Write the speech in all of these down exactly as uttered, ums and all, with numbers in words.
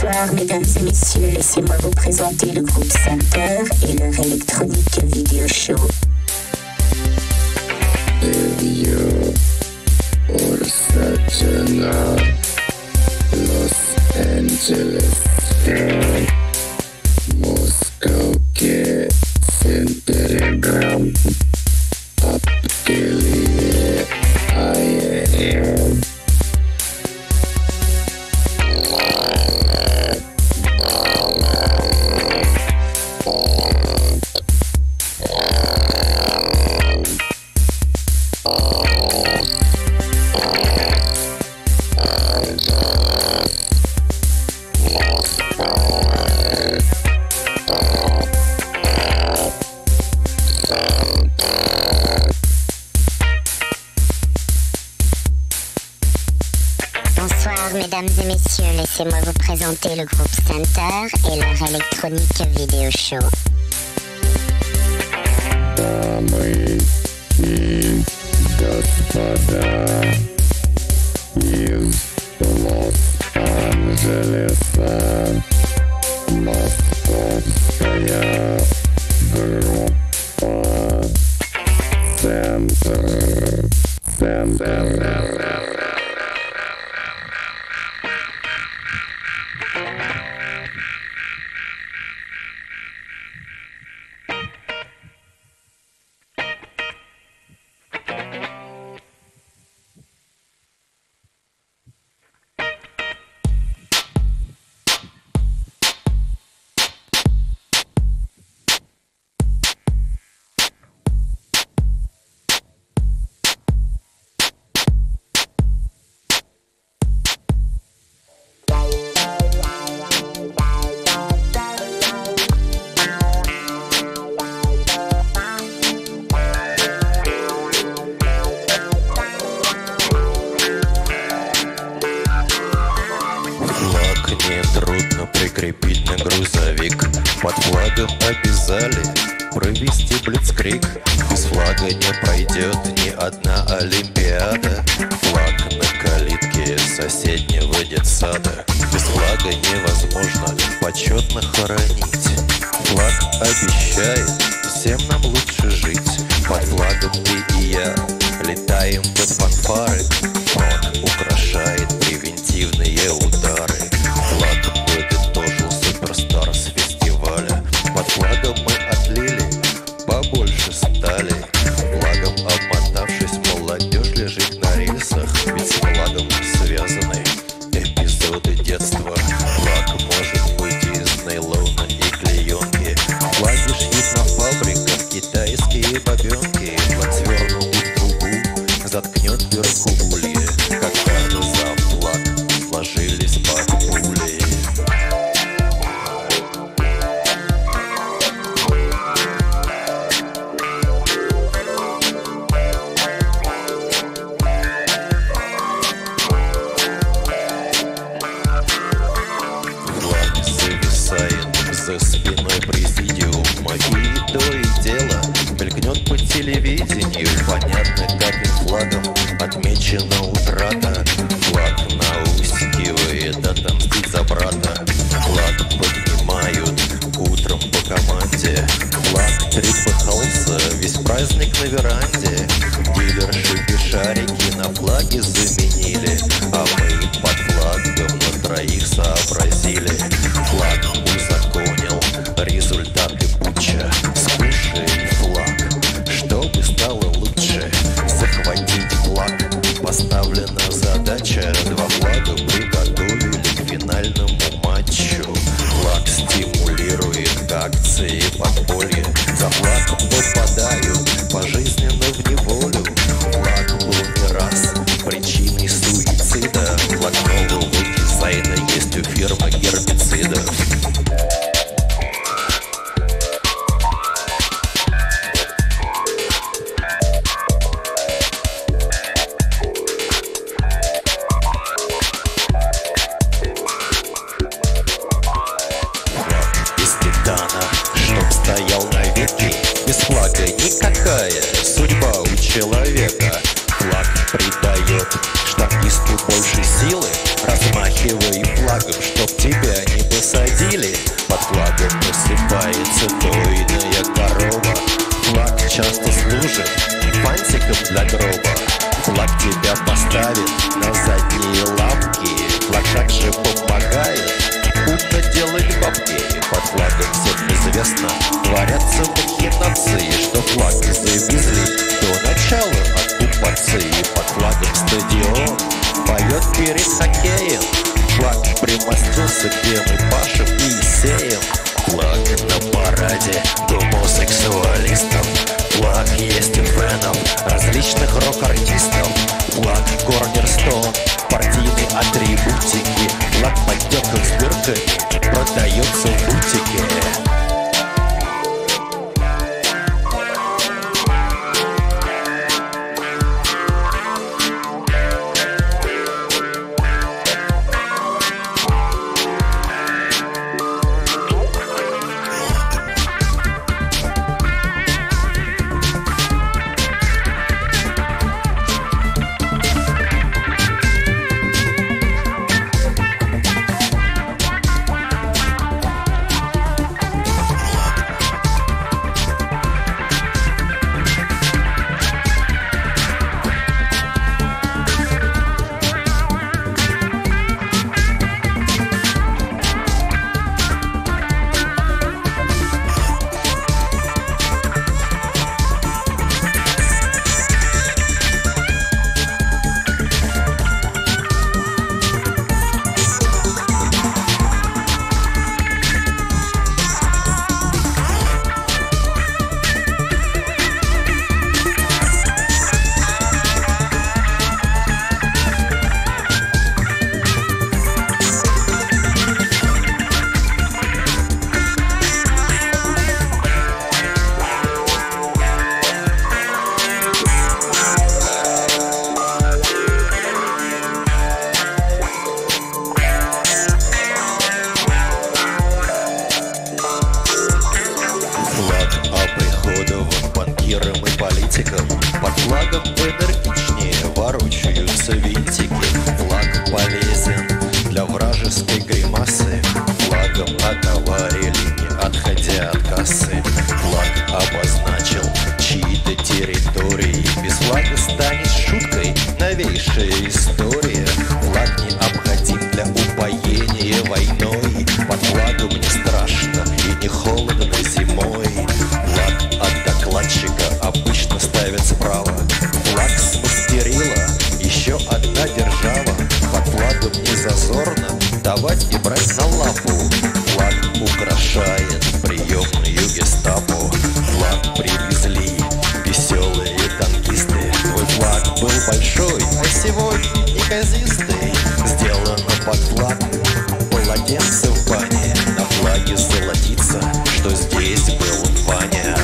Bonsoir mesdames et messieurs, laissez-moi vous présenter le groupe Center et leur électronique vidéo show. Radio Ursacena, Los Angeles, Moscow, Centigram, Apkelie, I am. Bonsoir mesdames et messieurs, laissez-moi vous présenter le groupe Center et leur électronique vidéo show. Дамы и господа из Лос-Анджелеса, московская группа Центр, Центр. Нетрудно прикрепить на грузовик. Под флагом обязали провести блицкриг. Без флага не пройдет ни одна олимпиада. Флаг на калитке соседнего детсада. Без флага невозможно почетно хоронить. Флаг обещает всем нам лучше жить. Под флагом ты и я летаем под фанфары. Флаг украшает превентивные удары. Флаг подытожил суперстар с фестиваля. Под флагом мы отлили побольше стали. Флагом обмотавшись, молодежь лежит на рельсах. Ведь с флагом связаны эпизоды детства. Флаг может быть из нейлона и клеенки. Флаги шьют на фабриках китайские бабенки. Флаг свернул в трубу, заткнет вверху ульи. Когда за флаг сложились под пули. Флаг зависает за спиной президиума. И то и дело мелькнет по телевидению. Понятно, каким флагом отмечена утрата. Флаг наускивает отомстить за брата. Флаг поднимают утром по команде. Флаг трепыхался весь праздник на веранде. Дилерши и шарики на флаге заменили. А мы под флагом на троих сообразили. Флаг узаконил результаты путча. Скушай флаг, чтобы стало лучше. Захватить флаг. Поставлена задача. Два флага приготовили к финальному матчу. Флаг стимулирует акции подполья. За флаг попадают пожизненно в неволю. Флаг был не раз причиной суицида. Флаг нового дизайна есть у фирмы гербицидов. Чтоб стоял навеки. Без флага никакая судьба у человека. Флаг придает штат танкисту больше силы. Размахивай флагом, чтоб тебя не посадили. Под флагом просыпается дойная корова. Флаг часто служит фантиком для гроба. Флаг тебя поставит на задние лапки. Флаг также помогает умно делать бабки. Под флагом всем известно творятся махинации, что флаг завезли до начала оккупации. Под флагом стадион поет перед хоккеем. Флаг примостился, где мы пашем и сеем. Флаг на параде гомосексуалистов. Флаг есть у фенов различных рок-артистов. Флаг корнерстон, партийные атрибутики. Флаг в поддёках с дырками продается в бутике. Под флагом энергичнее ворочаются винтики. Флаг полезен для вражеской гримасы. Флагом отоварили, не отходя от кассы. Флаг обозначил чьи-то территории. Без флага станет шуткой новейшая история. Флаг необходим для упоения войной. Под флагом не страшно и не холодно зимой. Флаг от докладчика обычно ставят справа. Флаг смастерила еще одна держава. Под флагом не зазорно давать и брать за лапу. Флаг украшает приемную гестапо. Флаг привезли веселые танкисты. Твой флаг был большой, а сегодня неказистый. Сделано под флаг полотенце в бане. На флаге золотится, что здесь был Ваня.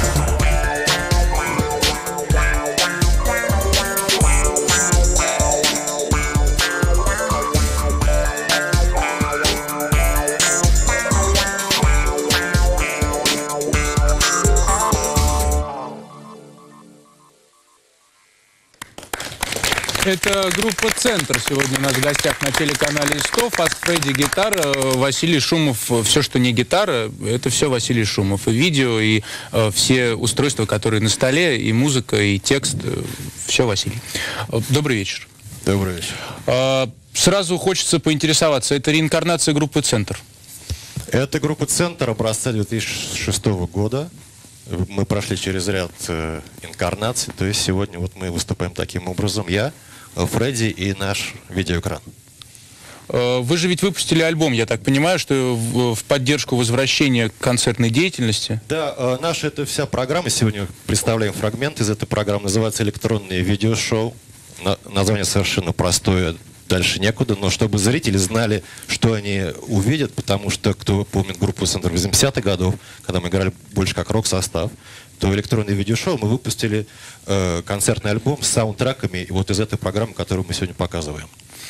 Это группа «Центр». Сегодня у нас в гостях на телеканале сто. Фаст Фредди гитара, Василий Шумов. Все, что не гитара, это все Василий Шумов. И видео, и э, все устройства, которые на столе, и музыка, и текст. Э, все Василий. Добрый вечер. Добрый вечер. Э, сразу хочется поинтересоваться. Это реинкарнация группы «Центр». Это группа «Центр» образца две тысячи шестого года. Мы прошли через ряд э, инкарнаций. То есть сегодня вот мы выступаем таким образом. Я, Фредди и наш видеоэкран. Вы же ведь выпустили альбом, я так понимаю, что в, в поддержку возвращения к концертной деятельности. Да, э, наша это вся программа. Сегодня представляем фрагмент из этой программы. Называется «Электронное видеошоу». На, название совершенно простое. Дальше некуда, но чтобы зрители знали, что они увидят, потому что, кто помнит группу «Центр» восьмидесятых годов, когда мы играли больше как рок-состав, то в электронное видеошоу мы выпустили э, концертный альбом с саундтреками и вот из этой программы, которую мы сегодня показываем.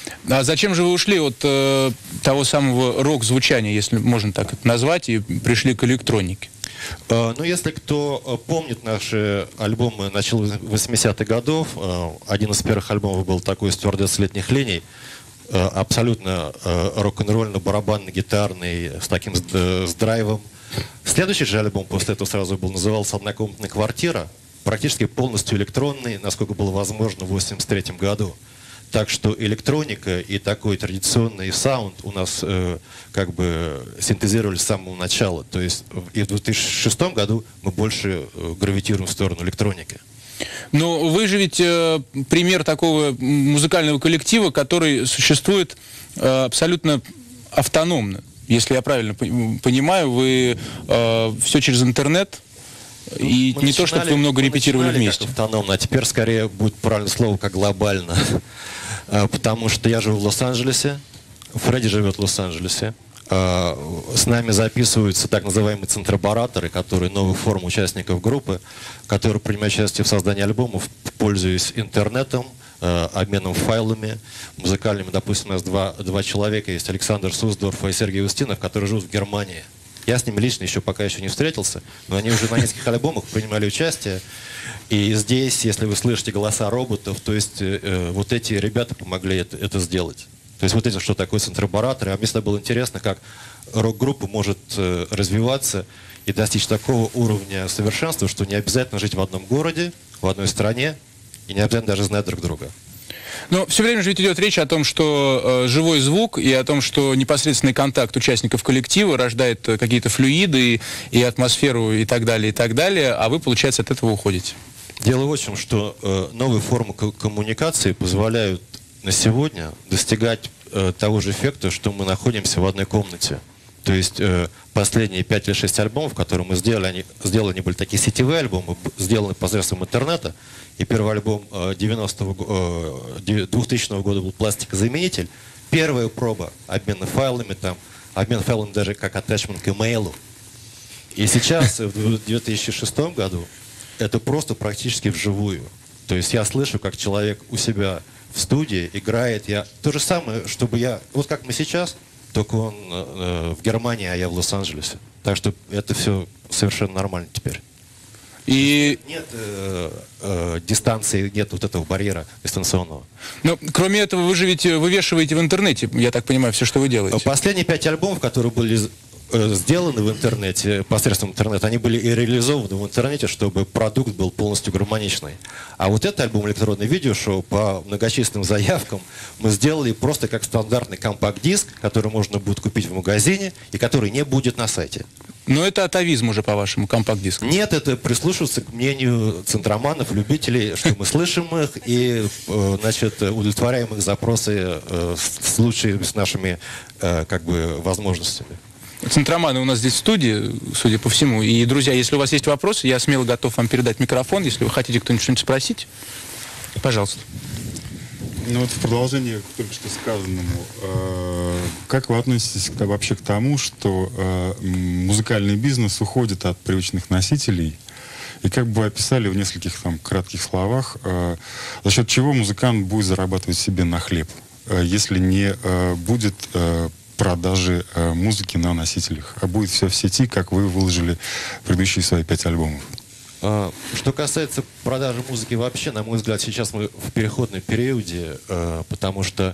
А зачем же вы ушли от э, того самого рок-звучания, если можно так это назвать, и пришли к электронике? Uh, ну, если кто uh, помнит наши альбомы начала восьмидесятых годов, uh, один из первых альбомов был такой «Стюардесса летних линий», uh, абсолютно uh, рок-н-ролльно-барабанный, гитарный, с таким uh, с драйвом. Следующий же альбом после этого сразу был, назывался «Однокомнатная квартира», практически полностью электронный, насколько было возможно в восемьдесят третьем году. Так что электроника и такой традиционный саунд у нас э, как бы синтезировались с самого начала. То есть и в две тысячи шестом году мы больше э, гравитируем в сторону электроники. Но вы же ведь э, пример такого музыкального коллектива, который существует э, абсолютно автономно. Если я правильно понимаю, вы э, все через интернет. И мы не начинали, то, чтобы вы много репетировали вместе. Как автономно, а теперь скорее будет правильное слово, как глобально. Потому что я живу в Лос-Анджелесе, Фредди живет в Лос-Анджелесе. С нами записываются так называемые центробараторы, которые новая форма участников группы, которые принимают участие в создании альбомов, пользуясь интернетом, обменом файлами музыкальными. Допустим, у нас два, два человека есть, Александр Суздорф и Сергей Устинов, которые живут в Германии. Я с ними лично еще пока еще не встретился, но они уже на нескольких альбомах принимали участие. И здесь, если вы слышите голоса роботов, то есть э, вот эти ребята помогли это, это сделать. То есть вот эти, что такое центробараторы. А мне всегда было интересно, как рок-группа может э, развиваться и достичь такого уровня совершенства, что не обязательно жить в одном городе, в одной стране, и не обязательно даже знать друг друга. Но все время же ведь идет речь о том, что э, живой звук и о том, что непосредственный контакт участников коллектива рождает э, какие-то флюиды и, и атмосферу и так далее, и так далее, а вы, получается, от этого уходите. Дело в том, что э, новые формы коммуникации позволяют на сегодня достигать э, того же эффекта, что мы находимся в одной комнате. То есть э, последние пять или шесть альбомов, которые мы сделали, они, сделали, они были такие сетевые альбомы, сделаны посредством интернета. И первый альбом э, двухтысячного года был «Пластикозаменитель». Первая проба обмена файлами, там, обмен файлами даже как attachment к имейлу. И сейчас, в две тысячи шестом году, это просто практически вживую. То есть я слышу, как человек у себя в студии играет. Я... То же самое, чтобы я... Вот как мы сейчас, только он э, в Германии, а я в Лос-Анджелесе. Так что это все совершенно нормально теперь. И... Нет э, э, дистанции, нет вот этого барьера дистанционного. Но кроме этого, вы же ведь вывешиваете в интернете, я так понимаю, все, что вы делаете. Последние пять альбомов, которые были э, сделаны в интернете, посредством интернета, они были и реализованы в интернете, чтобы продукт был полностью гармоничный. А вот этот альбом «Электронное видеошоу» по многочисленным заявкам мы сделали просто как стандартный компакт-диск, который можно будет купить в магазине и который не будет на сайте. Но это атовизм уже, по-вашему, компакт-диск? Нет, это прислушиваться к мнению центроманов, любителей, что мы слышим их и, значит, удовлетворяем их запросы с лучшими, с нашими, как бы, возможностями. Центроманы у нас здесь в студии, судя по всему. И, друзья, если у вас есть вопросы, я смело готов вам передать микрофон. Если вы хотите кто-нибудь что-нибудь спросить, пожалуйста. Ну вот в продолжение к только что сказанному, э, как вы относитесь к, вообще к тому, что э, музыкальный бизнес уходит от привычных носителей, и как бы вы описали в нескольких там кратких словах, э, за счет чего музыкант будет зарабатывать себе на хлеб, э, если не э, будет э, продажи э, музыки на носителях, а будет все в сети, как вы выложили предыдущие свои пять альбомов? Что касается продажи музыки вообще, на мой взгляд, сейчас мы в переходном периоде, потому что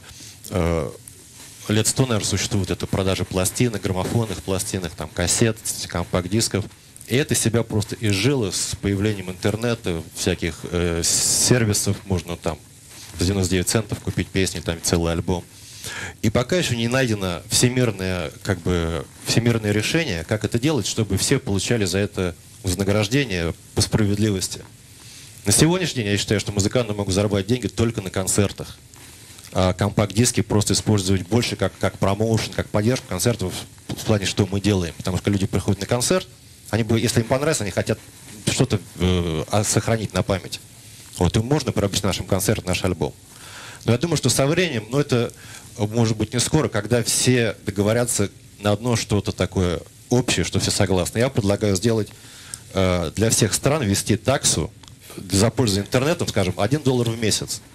лет сто, наверное, существует эта продажа пластинок, граммофонных пластинок, там, кассет, компакт-дисков. И это себя просто изжило с появлением интернета, всяких э, сервисов, можно там за девяносто девять центов купить песни, там целый альбом. И пока еще не найдено всемирное, как бы, всемирное решение, как это делать, чтобы все получали за это вознаграждение по справедливости. На сегодняшний день я считаю, что музыканты могут зарабатывать деньги только на концертах. А компакт-диски просто использовать больше как, как промоушен, как поддержку концертов в плане, что мы делаем. Потому что люди приходят на концерт, они, если им понравится, они хотят что-то э, сохранить на память. Вот, им можно приобрести нашим концертом наш альбом. Но я думаю, что со временем, ну это может быть не скоро, когда все договорятся на одно что-то такое общее, что все согласны. Я предлагаю сделать для всех стран ввести таксу за пользу интернетом, скажем, один доллар в месяц.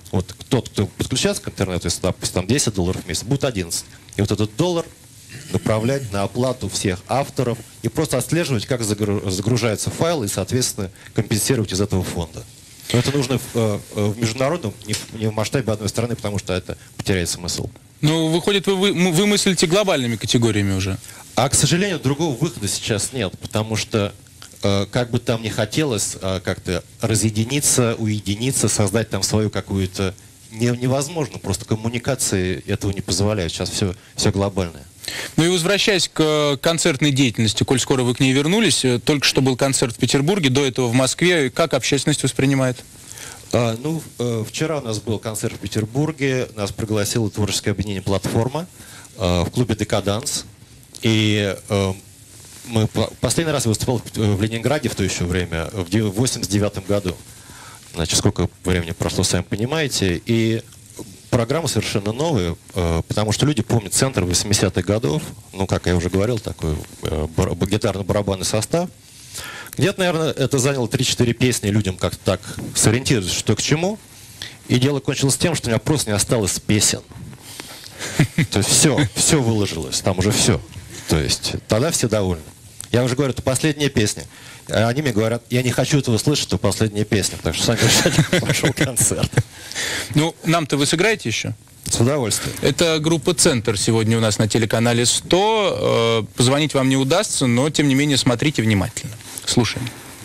Вот тот, кто подключается к интернету, если, допустим, там десять долларов в месяц, будет одиннадцать. И вот этот доллар направлять на оплату всех авторов и просто отслеживать, как загружается файл, и, соответственно, компенсировать из этого фонда. Но это нужно в, в международном, не в, не в масштабе одной страны, потому что это потеряет смысл. Ну, выходит, вы, вы, вы мыслите глобальными категориями уже. А, к сожалению, другого выхода сейчас нет, потому что, э, как бы там ни хотелось э, как-то разъединиться, уединиться, создать там свою какую-то... Не, невозможно, просто коммуникации этого не позволяют. Сейчас все, все глобальное. Ну и возвращаясь к концертной деятельности, коль скоро вы к ней вернулись, только что был концерт в Петербурге, до этого в Москве. Как общественность воспринимает? А, ну, э, вчера у нас был концерт в Петербурге, нас пригласило творческое объединение «Платформа» э, в клубе «Декаданс». И э, мы по последний раз выступал в Ленинграде в то еще время, в восемьдесят девятом году. Значит, сколько времени прошло, сами понимаете. И программа совершенно новая, э, потому что люди помнят центр восьмидесятых годов, ну, как я уже говорил, такой э, гитарно-барабанный состав. Где-то, наверное, это заняло три-четыре песни, людям как-то так сориентироваться, что к чему. И дело кончилось тем, что у меня просто не осталось песен. То есть все, все выложилось, там уже все. То есть тогда все довольны. Я уже говорю, это последняя песня. А они мне говорят, я не хочу этого слышать, это последняя песня. Так что сами решайте, пошел концерт. Ну, нам-то вы сыграете еще? С удовольствием. Это группа «Центр» сегодня у нас на телеканале сто. Позвонить вам не удастся, но, тем не менее, смотрите внимательно. Слушаем.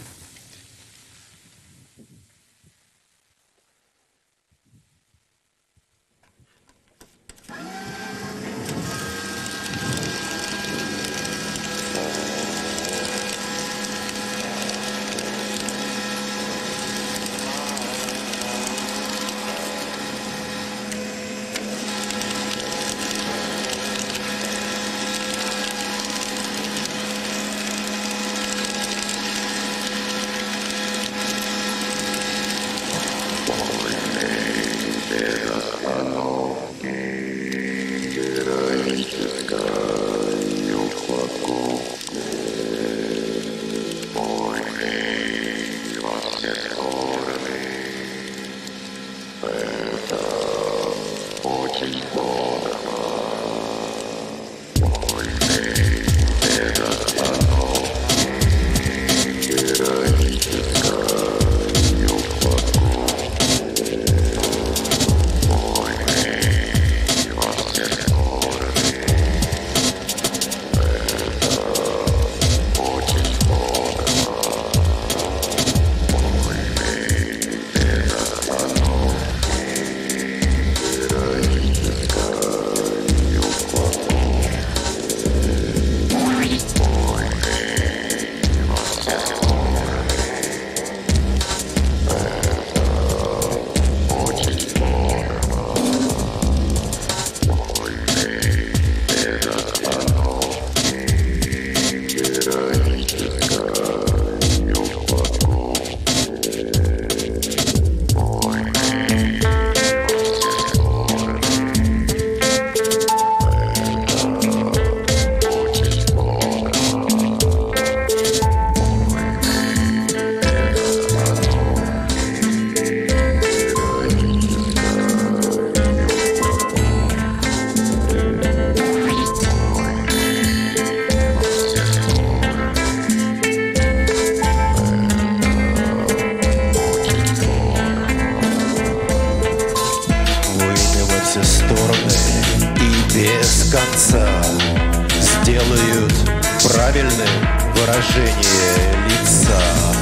Сделают правильным выражение лица.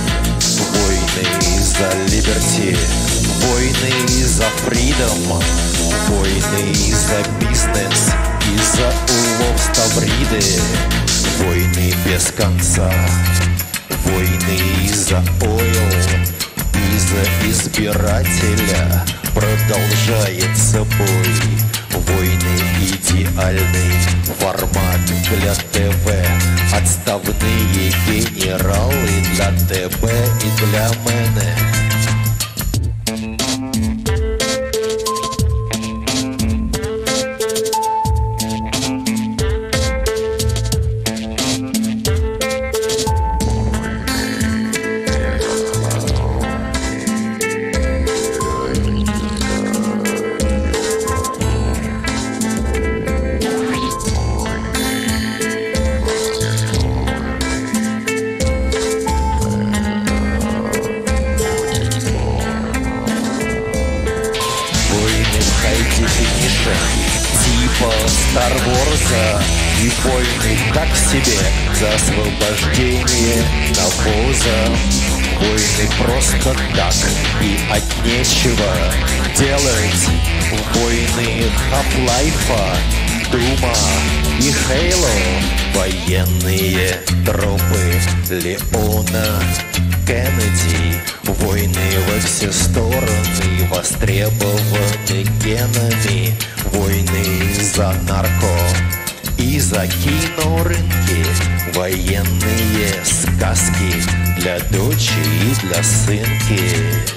Войны за либерти, войны за фридом, войны за бизнес и за улов ставриды, войны без конца, войны за ойл и за избирателя. Продолжается бой. Войны — идеальный формат для ТВ. Отставные генералы для ТБ и для МН. high definition, типа Star Wars. И войны так себе за освобождение навоза. Войны просто так и от нечего делать. Войны Half-Life'а, Дума и Halo. Военные тропы Леона Кеннеди. Войны во все стороны востребованы генами. Войны за нарко и за кинорынки. Военные сказки для дочи и для сынки.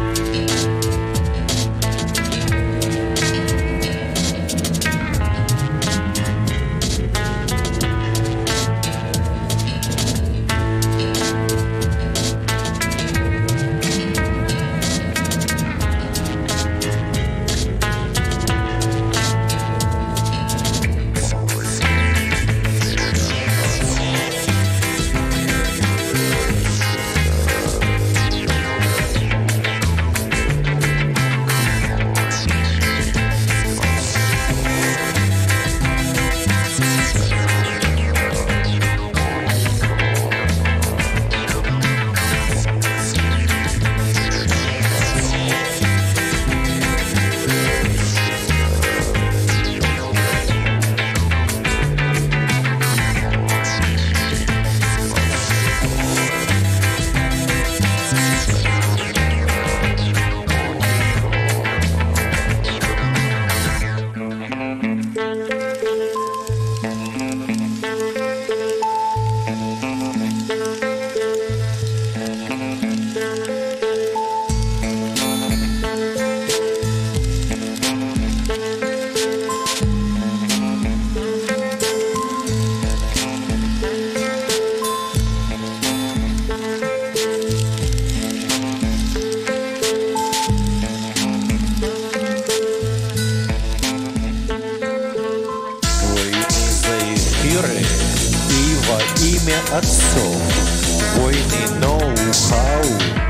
И во имя отцов войны ноу-хау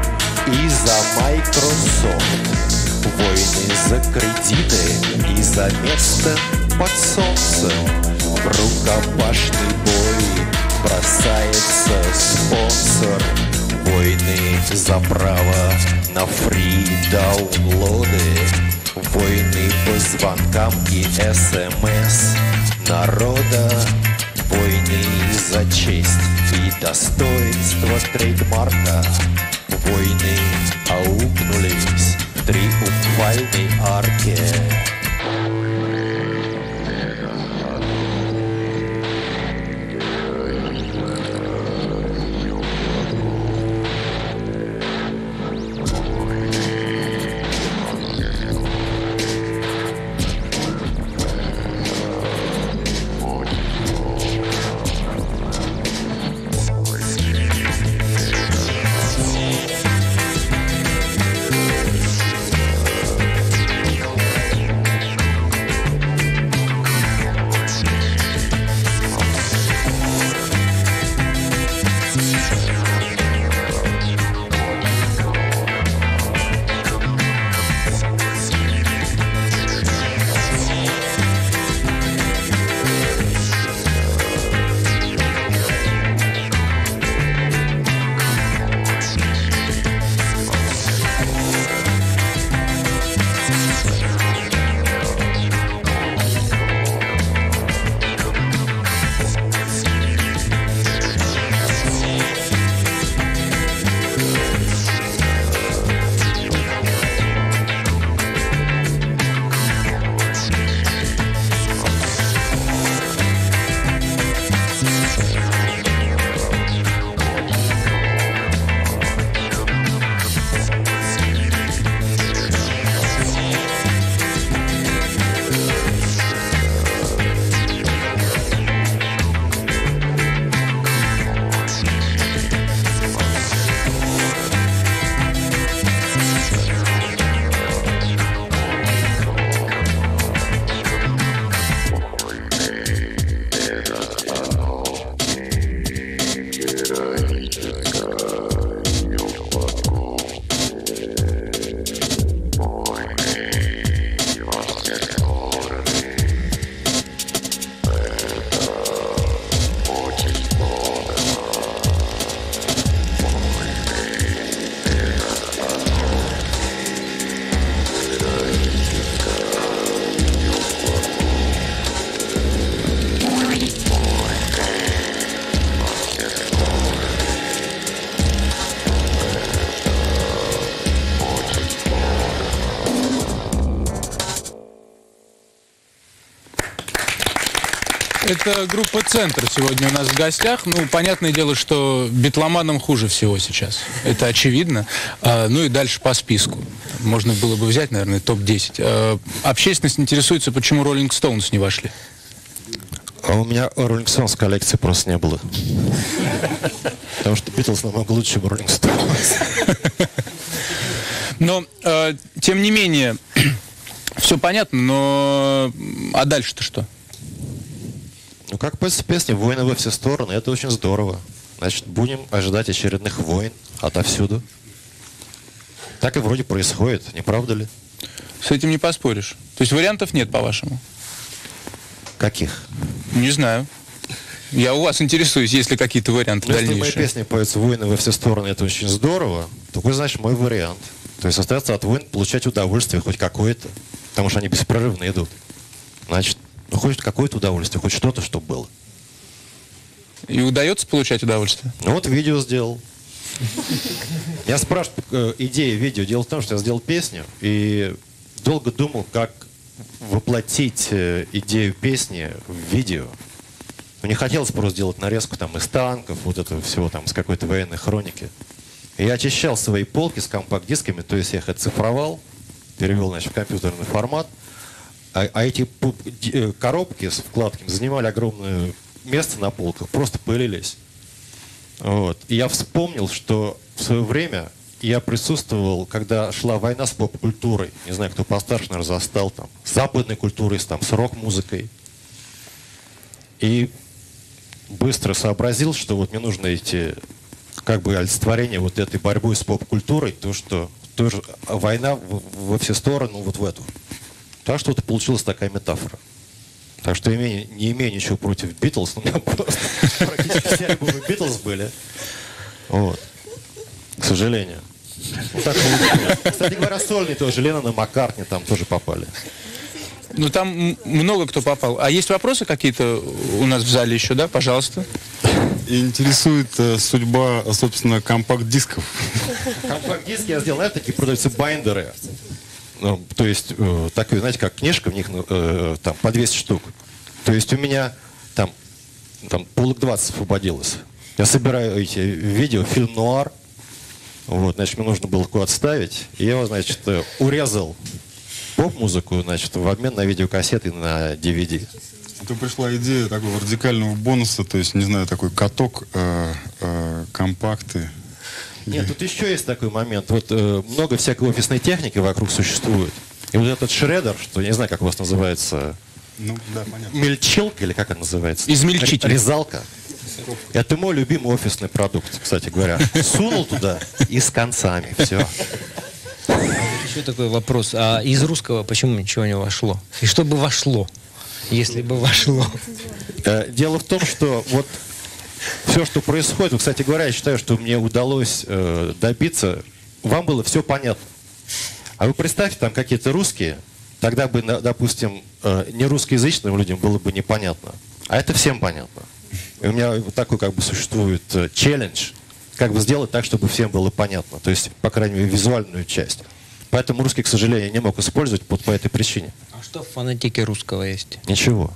и за Microsoft. Войны за кредиты и за место под солнцем. В рукопашный бой бросается спонсор. Войны за право на фри-даунлоды. Войны по звонкам и СМС народа. Войны за честь и достоинство трейдмарка. Войны аукнулись в триумфальной арке. Это группа «Центр» сегодня у нас в гостях. Ну, понятное дело, что битломанам хуже всего сейчас. Это очевидно. А, ну и дальше по списку. Можно было бы взять, наверное, топ десять. А, общественность интересуется, почему Rolling Stones не вошли. А у меня Rolling Stones коллекции просто не было. Потому что Битлз намного лучше, чем Rolling Stones. Но, э, тем не менее, все понятно, но... А дальше-то что? Ну, как после песни «Войны во все стороны», это очень здорово. Значит, будем ожидать очередных войн отовсюду. Так и вроде происходит, не правда ли? С этим не поспоришь. То есть вариантов нет, по-вашему? Каких? Не знаю. Я у вас интересуюсь, есть ли какие-то варианты Ну, если дальнейшие. в моей песне поется «Войны во все стороны», это очень здорово, то вы, значит, мой вариант. То есть остаться от войн, получать удовольствие хоть какое-то, потому что они беспрерывно идут. Значит, ну хоть какое-то удовольствие, хоть что-то, что было. И удается получать удовольствие? Ну вот видео сделал. Я спрашиваю э, идею видео. Дело в том, что я сделал песню и долго думал, как воплотить э, идею песни в видео. Но не хотелось просто делать нарезку там из танков, вот этого всего там, с какой-то военной хроники. И я очищал свои полки с компакт-дисками, то есть я их оцифровал, перевел, значит, в компьютерный формат. А, а эти коробки с вкладками занимали огромное место на полках, просто пылились. Вот. И я вспомнил, что в свое время я присутствовал, когда шла война с поп-культурой. Не знаю, кто постарше, наверное, застал там. С западной культурой, там, с рок-музыкой. И быстро сообразил, что вот мне нужно эти, как бы, олицетворение вот этой борьбы с поп-культурой, то, что тоже война во все стороны, вот в эту. Так что вот получилась такая метафора. Так что я не имею ничего против Битлз, но у меня просто практически все альбомы Битлз были. Вот. К сожалению. Вот так получилось. Кстати говоря, сольные тоже, Леннон и Маккартни там тоже попали. Ну, там много кто попал. А есть вопросы какие-то у нас в зале еще, да? Пожалуйста. Интересует э, судьба, собственно, компакт-дисков. Компакт-диски я сделал, знаете, такие продаются байндеры. Ну, то есть, э, такие, знаете, как книжка, в них э, там по двести штук. То есть у меня там, там полок двадцать освободилось. Я собираю эти видео, фильм «Нуар». Вот, значит, мне нужно было куда-то ставить. И я его, значит, урезал поп-музыку, значит, в обмен на видеокассеты и на ди ви ди. Это пришла идея такого радикального бонуса, то есть, не знаю, такой каток, э, э, компакты. Нет, тут еще есть такой момент. Вот э, много всякой офисной техники вокруг существует. И вот этот шредер, что я не знаю, как у вас называется, ну, да, понятно. мельчилка или как она называется? Измельчитель. Резалка. Это мой любимый офисный продукт, кстати говоря. Сунул туда и с концами. Все. Еще такой вопрос. А из русского почему ничего не вошло? И что бы вошло, если бы вошло? Э, дело в том, что вот все, что происходит, вот, кстати говоря, я считаю, что мне удалось э, добиться, вам было все понятно. А вы представьте, там какие-то русские, тогда бы, допустим, э, не русскоязычным людям было бы непонятно. А это всем понятно. И у меня вот такой как бы существует э, челлендж, как бы сделать так, чтобы всем было понятно. То есть, по крайней мере, визуальную часть. Поэтому русский, к сожалению, не мог использовать вот по этой причине. А что в фонетике русского есть? Ничего.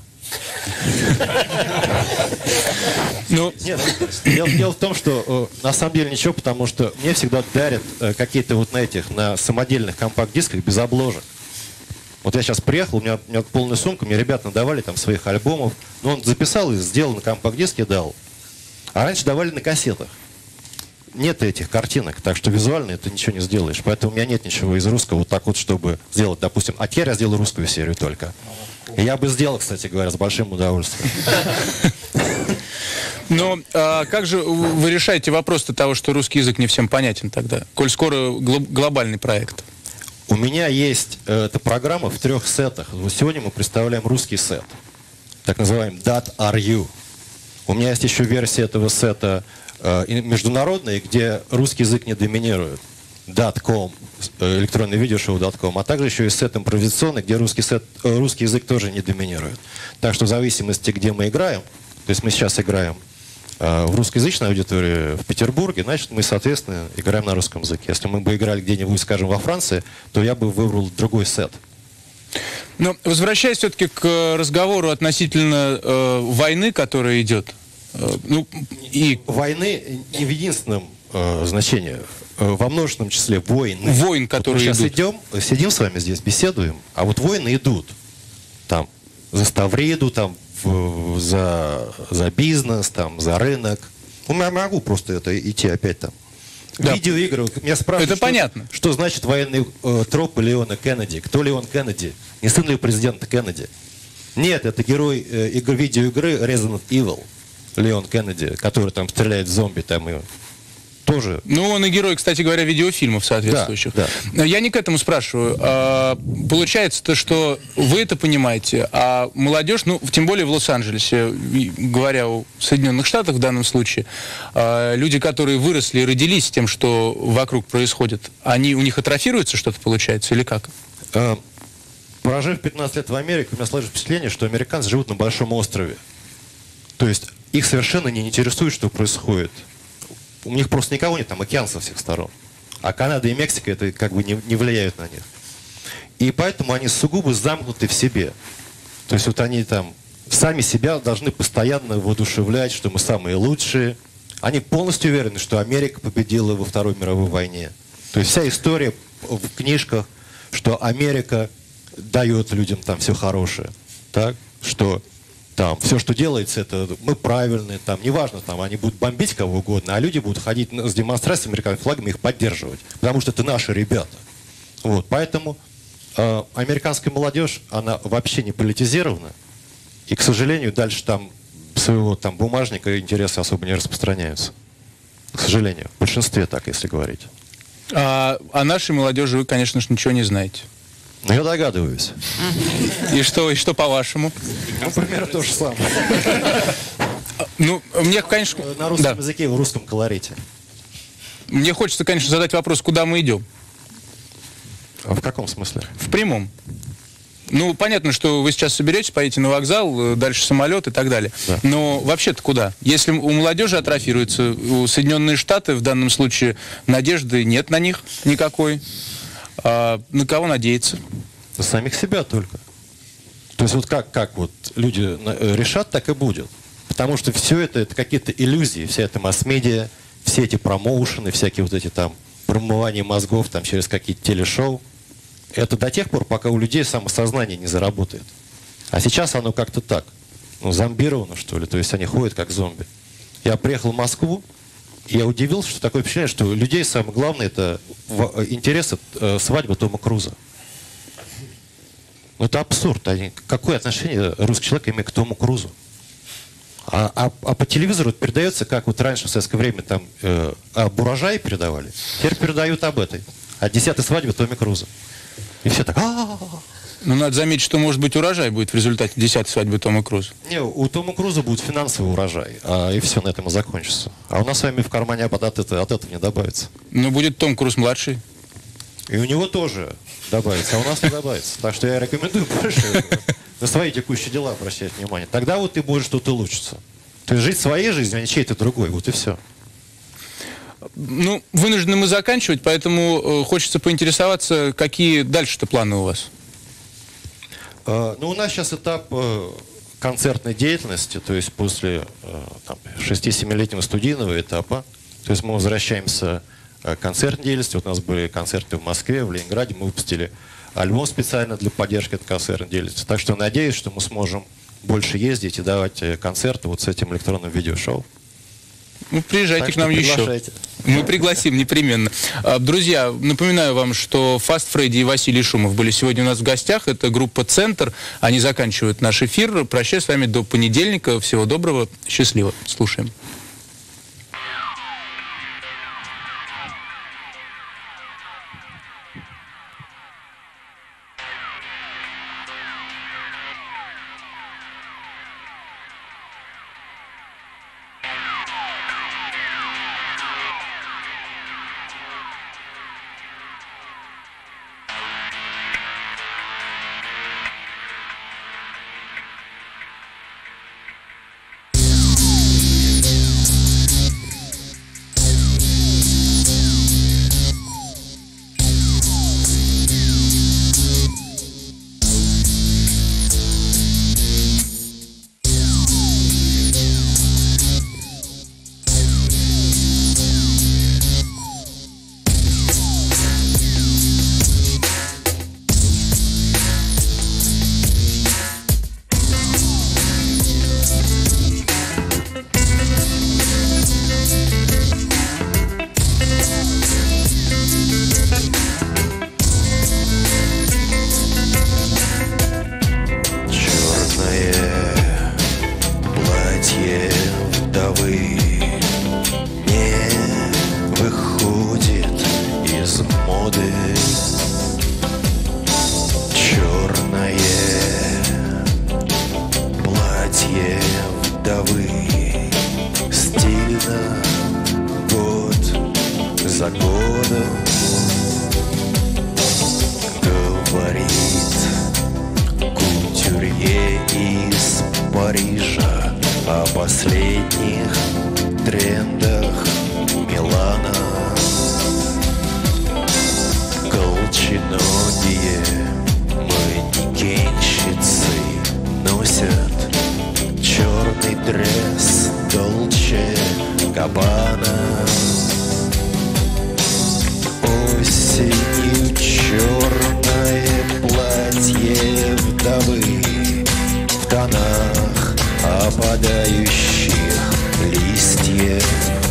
Ну, Нет, дело, дело в том, что э, на самом деле ничего, потому что мне всегда дарят э, какие-то вот на этих, на самодельных компакт-дисках без обложек. Вот я сейчас приехал, у меня, у меня полная сумка, мне ребята надавали там своих альбомов, но он записал и сделал на компакт-диске, дал. А раньше давали на кассетах. Нет этих картинок, так что визуально это ничего не сделаешь. Поэтому у меня нет ничего из русского вот так вот, чтобы сделать, допустим, а теперь я сделаю русскую серию только. И я бы сделал, кстати говоря, с большим удовольствием. но а как же вы решаете вопрос-то того, что русский язык не всем понятен тогда, коль скоро глоб- глобальный проект? У меня есть э, эта программа в трех сетах. Вот сегодня мы представляем русский сет, так называемый дат ар ю. У меня есть еще версия этого сета э, международная, где русский язык не доминирует. дат ком, э, электронное видеошоу дат ком, а также еще есть сет импровизационный, где русский, сет, э, русский язык тоже не доминирует. Так что в зависимости, где мы играем, то есть мы сейчас играем э, в русскоязычной аудитории в Петербурге, значит, мы, соответственно, играем на русском языке. Если мы бы играли где-нибудь, скажем, во Франции, то я бы выбрал другой сет. Но возвращаясь все-таки к разговору относительно э, войны, которая идет, э, ну и Войны не в единственном э, значении, э, во множественном числе войны. войн, которые вот мы сейчас идут. идем, сидим с вами здесь, беседуем, а вот войны идут. Там за Ставриду, там в- за, за бизнес, там за рынок. Ну, я могу просто это идти опять там. Да. Видеоигры. Меня спрашивают, Это что, понятно. что значит военный э, троп Леона Кеннеди. Кто Леон Кеннеди? Не сын ли президента Кеннеди? Нет, это герой э, игр, видеоигры Resident Evil. Леон Кеннеди, который там стреляет в зомби, там и тоже. Ну, он и герой, кстати говоря, видеофильмов соответствующих. Да, Я не к этому спрашиваю. А, получается-то, что вы это понимаете, а молодежь, ну, тем более в Лос-Анджелесе, и говоря о Соединенных Штатах в данном случае, а, люди, которые выросли и родились с тем, что вокруг происходит, они, у них атрофируется что-то, получается, или как? Э, Прожив пятнадцать лет в Америке, у меня сложилось впечатление, что американцы живут на большом острове. То есть их совершенно не интересует, что происходит. У них просто никого нет, там океан со всех сторон. А Канада и Мексика это как бы не, не влияют на них. И поэтому они сугубо замкнуты в себе. То есть вот они там сами себя должны постоянно воодушевлять, что мы самые лучшие. Они полностью уверены, что Америка победила во Второй мировой войне. То есть вся история в книжках, что Америка дает людям там все хорошее. Так? Что там все, что делается, это мы правильные, там, неважно, там, они будут бомбить кого угодно, а люди будут ходить с демонстрациями американскими флагами, их поддерживать, потому что это наши ребята. Вот, поэтому э, американская молодежь, она вообще не политизирована, и, к сожалению, дальше там своего там бумажника интересы особо не распространяются. К сожалению, в большинстве так, если говорить. А о нашей молодежи вы, конечно же, ничего не знаете. Ну, я догадываюсь. И что, и что по-вашему? Ну, примерно то же самое. Ну, мне, конечно... На русском да. языке и в русском колорите. Мне хочется, конечно, задать вопрос, куда мы идем? А в каком смысле? В прямом. Ну, понятно, что вы сейчас соберетесь, поедете на вокзал, дальше самолет и так далее. Да. Но вообще-то куда? Если у молодежи атрофируется, у Соединенные Штаты в данном случае надежды нет на них никакой. А на кого надеяться? На самих себя только. То есть вот как, как вот люди решат, так и будет. Потому что все это, это какие-то иллюзии, вся эта масс-медиа, все эти промоушены, всякие вот эти там промывания мозгов там через какие-то телешоу. Это до тех пор, пока у людей самосознание не заработает. А сейчас оно как-то так, ну, зомбировано, что ли, то есть они ходят как зомби. Я приехал в Москву, и я удивился, что такое впечатление, что у людей самое главное это в, интерес от э, свадьбы Тома Круза. Ну это абсурд. Они, какое отношение русский человек имеет к Тому Крузу? А, а, а по телевизору передается, как вот раньше в советское время там э, об урожае передавали, теперь передают об этой, о десятой свадьбе Томи Круза. И все так, а-а-а. Ну, надо заметить, что, может быть, урожай будет в результате десятой свадьбы Тома Круза. Не, у Тома Круза будет финансовый урожай, а, и все, на этом и закончится. А у нас с вами в кармане от этого, от этого не добавится. Но будет Том Круз младший. И у него тоже добавится, а у нас не добавится. Так что я рекомендую больше на свои текущие дела обращать внимание. Тогда вот ты будешь тут улучшиться. То есть жить своей жизнью, а не чьей-то другой. Вот и все. Ну, вынуждены мы заканчивать, поэтому э, хочется поинтересоваться, какие дальше-то планы у вас? Э, ну, у нас сейчас этап э, концертной деятельности, то есть после э, там, шести-семилетнего студийного этапа. То есть мы возвращаемся к концертной деятельности. Вот у нас были концерты в Москве, в Ленинграде. Мы выпустили альбом специально для поддержки этой концертной деятельности. Так что надеюсь, что мы сможем больше ездить и давать концерты вот с этим электронным видеошоу. Ну, приезжайте Так к нам что еще. приглашайте. Мы пригласим непременно. А, Друзья, напоминаю вам, что Fast Freddy и Василий Шумов были сегодня у нас в гостях. Это группа «Центр». Они заканчивают наш эфир. Прощаюсь с вами до понедельника. Всего доброго. Счастливо. Слушаем. вдовы не выходит из моды. Черное платье вдовы стильно год за годом говорит кутюрье из Парижа о последних трендах Милана. Колченогие манекенщицы носят черный дресс Dolce Gabbana. Осенью черное платье вдовы в тонах опадающих листьев.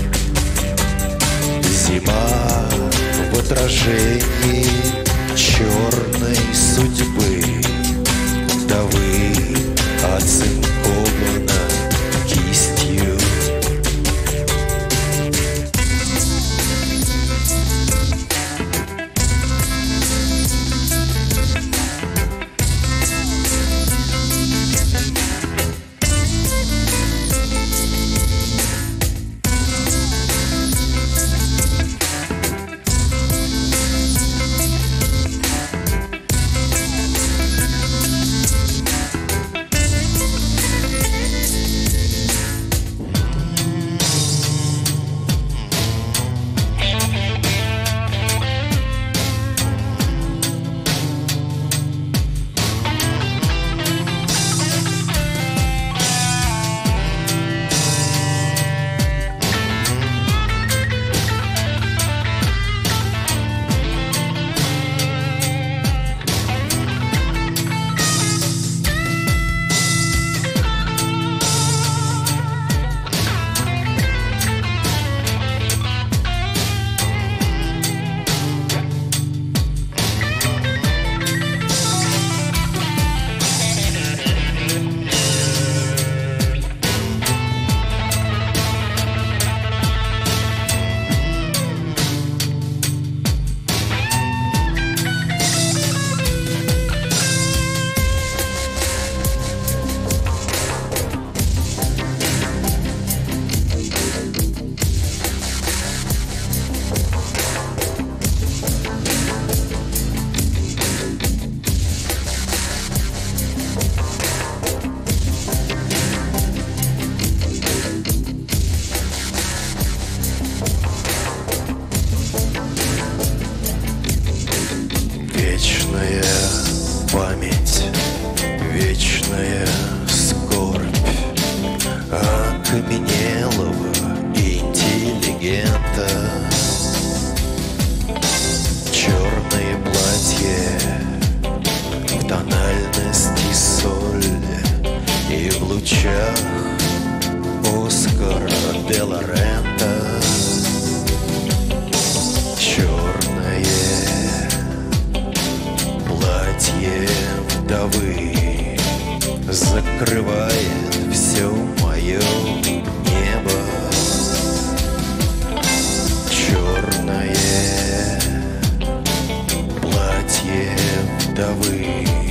Зима в отражении черной судьбы вдовы оцинкована кистью. Вечная память, вечная скорбь окаменелого интеллигента. Черное платье в тональности соль и в лучах Оскара де ла Рента. Черное платье вдовы закрывает все мое небо. Черное платье вдовы